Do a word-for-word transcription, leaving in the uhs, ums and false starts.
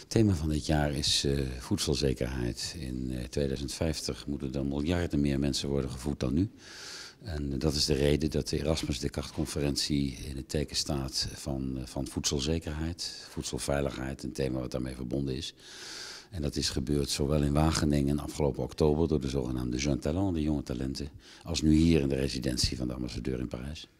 Het thema van dit jaar is uh, voedselzekerheid. In uh, tweeduizend vijftig moeten er miljarden meer mensen worden gevoed dan nu. En uh, dat is de reden dat de Erasmus Descartes-conferentie in het teken staat van, uh, van voedselzekerheid, voedselveiligheid, een thema wat daarmee verbonden is. En dat is gebeurd zowel in Wageningen afgelopen oktober door de zogenaamde Jeunes Talents, de jonge talenten, als nu hier in de residentie van de ambassadeur in Parijs.